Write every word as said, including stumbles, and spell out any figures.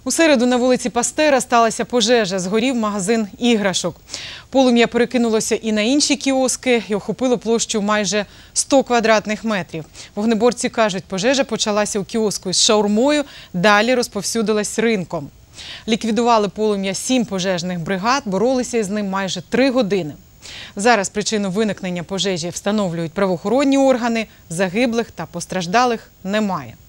У середу на вулиці Пастера сталася пожежа, згорів магазин іграшок. Полум'я перекинулося і на інші кіоски і охопило площу майже сто квадратних метрів. Вогнеборці кажуть, пожежа почалася у кіоску з шаурмою, далі розповсюдилась ринком. Ліквідували полум'я сім пожежних бригад, боролися із ним майже три години. Зараз причину виникнення пожежі встановлюють правоохоронні органи, загиблих та постраждалих немає.